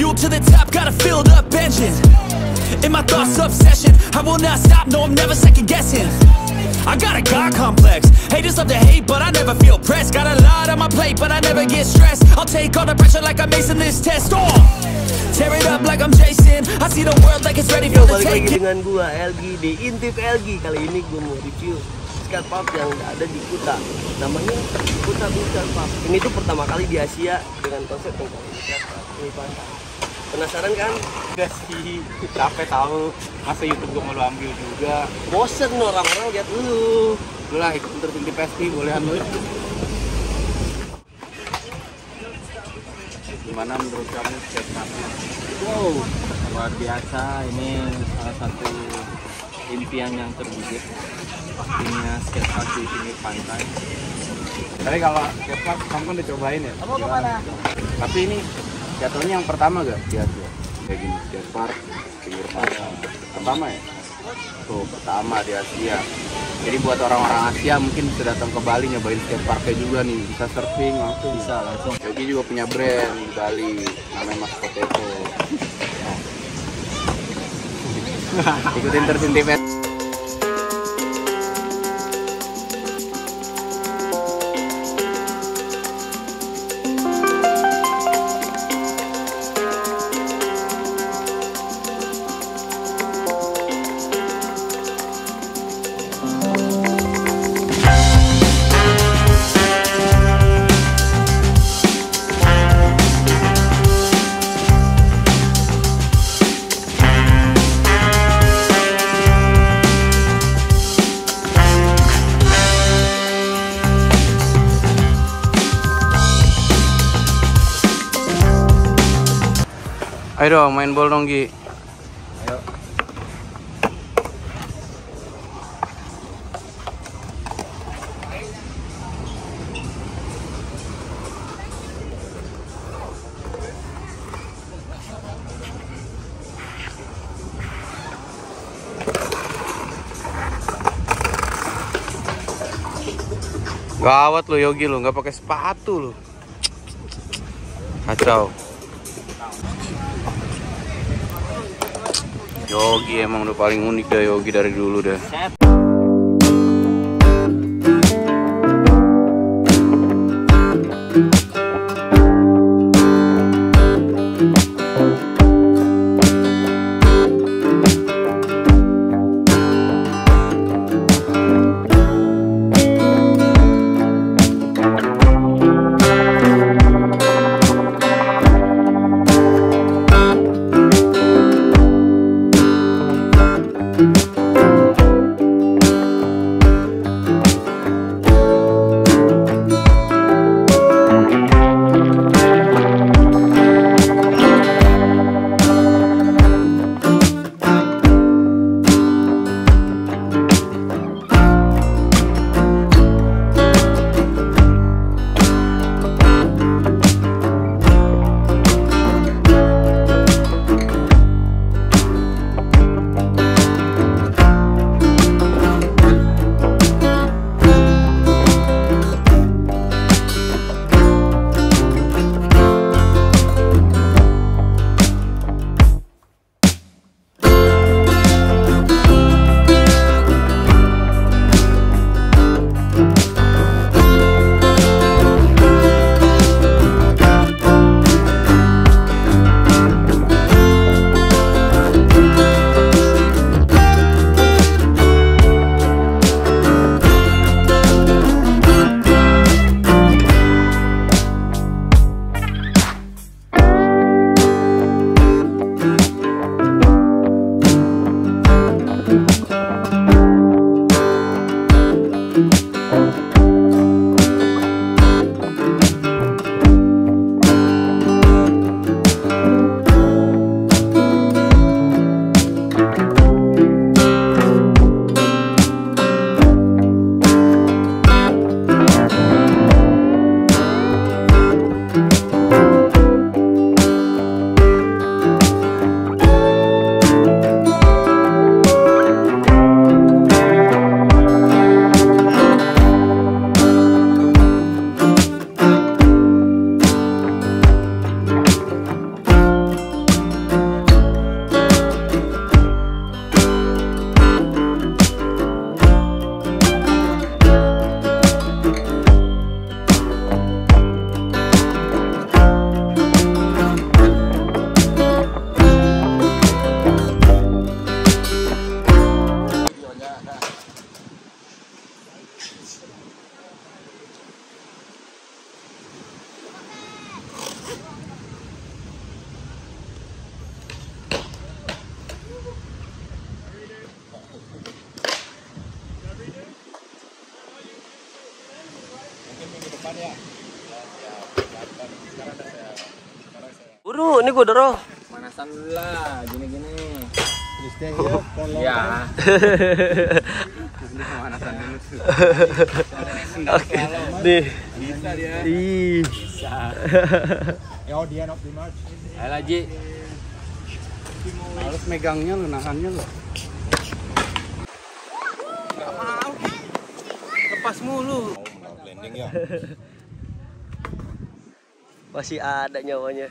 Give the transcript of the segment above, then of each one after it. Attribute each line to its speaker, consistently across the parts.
Speaker 1: Fuel to the top, got a filled up engine. In my thoughts, obsession, I will not stop, no, I'm never second guessing. I got a God complex, haters love to hate, but I never feel pressed. Got a lot on my plate, but I never get stressed. I'll take all the pressure like I'm acing this test. Oh, tear it up like I'm Jason. I see the world like it's ready for the
Speaker 2: balik lagi
Speaker 1: taking.
Speaker 2: dengan gua LG di Intip LG. Kali ini gua mau review skatepark yang ada di Kuta. Namanya Kuta Beach Skatepark. Ini tuh pertama kali di Asia dengan konsep yang ini pantai. Penasaran kan?
Speaker 3: Enggak sih, capek tahu. Masa YouTube gua mau lu ambil juga.
Speaker 2: Bosen orang-orang lihat lu.
Speaker 3: Lu lah ikut Intip pasti bolehan lu. Gimana menurut kamu skateparknya?
Speaker 4: Wow, luar biasa. Ini salah satu impian yang terwujud. Punya skatepark di pinggir pantai.
Speaker 3: Tapi kalau skatepark kamu kan udah cobain ya?
Speaker 4: Kamu kemana?
Speaker 3: Tapi ini jatuhnya yang pertama gak? Lihat ya, kayak gini skatepark pinggir pantai. Pertama ya? Tuh pertama di Asia. Jadi buat orang-orang Asia mungkin bisa datang ke Bali nyobain skateparknya juga nih. Bisa surfing langsung.
Speaker 4: Bisa langsung.
Speaker 3: Yogi juga punya brand di Bali, namanya Mas Potato. Ikutin terus Intip. Ayo dong main bola dong Gi.
Speaker 4: Ayo.
Speaker 3: Gawat lo Yogi lo, nggak pakai sepatu lo. Kacau. Yogi emang udah paling unik dah Yogi dari dulu dah.
Speaker 2: Buru, ini gue doro.
Speaker 4: Manasan dulu lah, gini-gini. Ya.
Speaker 3: Pemanasan dulu.
Speaker 2: Oke, nih.
Speaker 4: Bisa dia.
Speaker 2: Ih.
Speaker 3: Ayo Laji. Harus megangnya lo, nahannya lo. Gak mau. Lepas mulu. Landing ya.
Speaker 2: Masih ada nyawanya.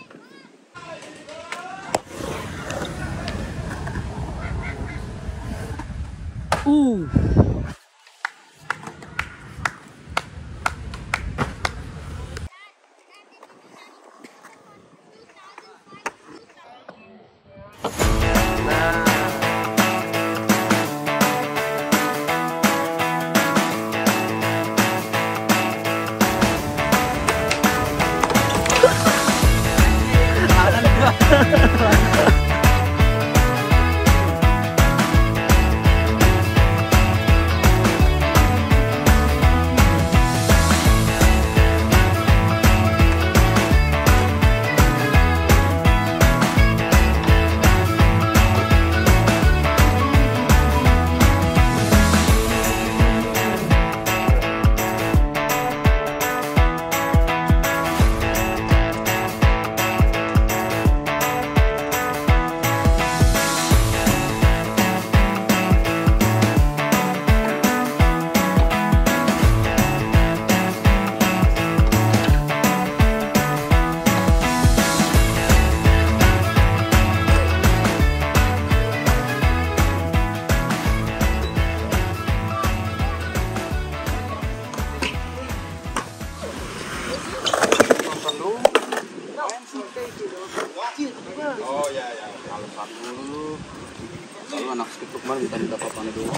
Speaker 3: Oh ya ya, alasan dulu. Lalu anak sekitar kemarin minta papannya dulu.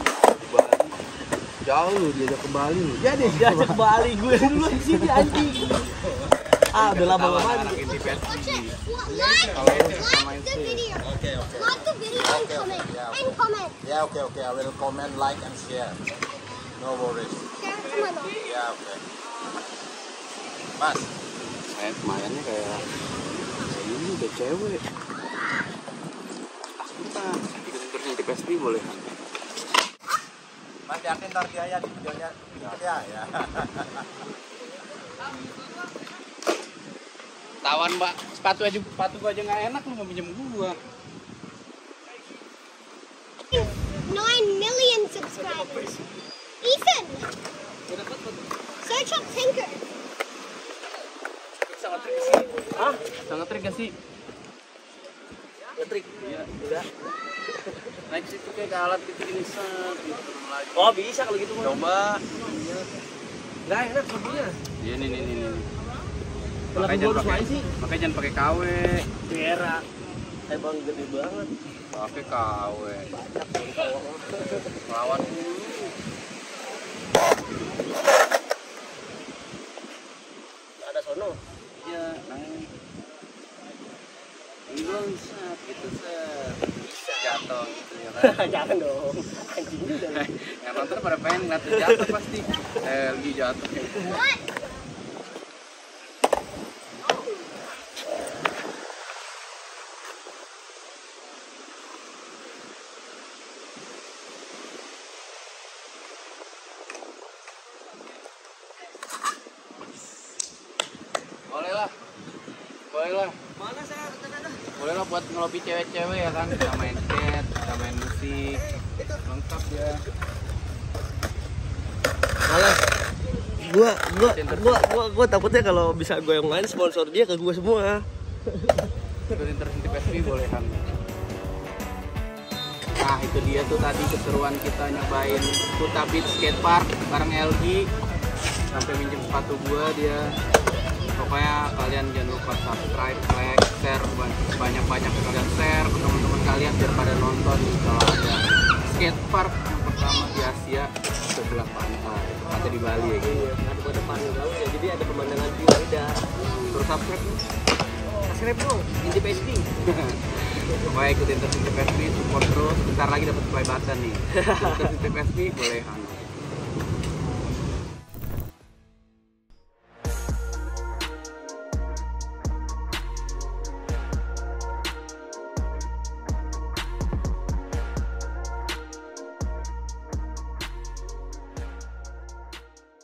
Speaker 3: Jauh lu diajak ke Bali lu.
Speaker 2: Jadi diajak ke Bali, gue dulu di sini anjing. Ah, udah lama banget.
Speaker 3: Anak inti PSG.
Speaker 5: Kalau sama itu. Okay. Like the video and comment. And comment.
Speaker 6: Yeah, okay. I will comment, like, and share. No worries.
Speaker 5: Share to my mom.
Speaker 6: Yeah, okay. Mas,
Speaker 3: Kayak kemarinnya kayak ini udah cewek. Bentar, ikutin terus inti PSG boleh kan?
Speaker 6: Mas yakin ntar dia ya di videonya ya.
Speaker 3: Tawan mbak, sepatu gua aja nggak enak lu mau pinjam gua.
Speaker 5: 9 million subscribers. Ethan! Search up Tinker.
Speaker 3: Sangat trik sih. Hah? Sangat trik gak sih?
Speaker 2: Trik.
Speaker 3: Iya.
Speaker 2: Enggak.
Speaker 3: Naik situ kayak alat gitu gini set gitu lagi.
Speaker 2: Oh, bisa kalau gitu.
Speaker 3: Coba.
Speaker 2: Enggak enak sebenarnya.
Speaker 3: Iya nih.
Speaker 2: Kenapa gua harus main sih?
Speaker 3: Makanya jangan pakai KW.
Speaker 2: Kera. Emang gede banget.
Speaker 3: Pakai KW.
Speaker 2: Banyak kalau
Speaker 3: Lawan dulu.
Speaker 2: ada sono.
Speaker 3: Iya, naik. Ini belum set, gitu set. Jatuh gitu ya kan.
Speaker 2: Jangan dong. Anjing juga.
Speaker 3: Yang nonton pada pengen ngeliat tuh jatuh pasti. LG jatuh. Boleh lah.
Speaker 2: Mana saya?
Speaker 3: Boleh lah buat ngelobi cewek-cewek ya kan. Kita main skate, kita main musik. Lengkap ya.
Speaker 2: Malah gua takutnya kalau bisa gue yang main sponsor dia ke gue semua.
Speaker 3: Ikutin terus di PSP boleh kan. Nah itu dia tuh tadi keseruan kita nyobain Kuta Beach Skatepark bareng LG. Sampai minjem sepatu gua dia. Pokoknya kalian jangan lupa subscribe, like, share, banyak-banyak kalian share ke teman-teman kalian biar pada nonton kalau ada skatepark yang pertama di Asia sebelah pantai, tepatnya di Bali ya gitu.
Speaker 2: Iya, ada pada pantai ya. Jadi ada pemandangan view aja.
Speaker 3: Terus subscribe nih.
Speaker 2: Subscribe dong, Inti PSD.
Speaker 3: Pokoknya ikutin terus Inti PSD, support terus. Bentar lagi dapat play button nih. Terus Inti PSD boleh